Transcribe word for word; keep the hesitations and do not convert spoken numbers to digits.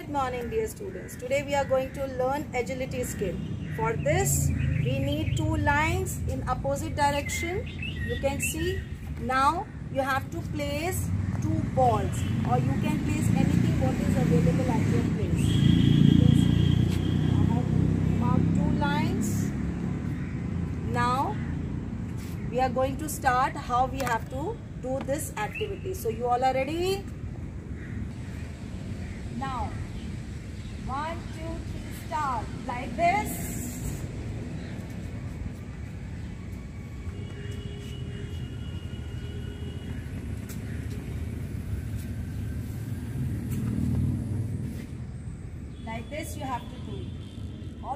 morning, dear students. Today we are going to learn agility skill. For this we need two lines in opposite direction. You can see. Now you have to place two balls, or you can place anything what is available at your place. You can see I have marked two lines. Now we are going to start how we have to do this activity. So you all are ready? Now, one, two, three, start. Like this.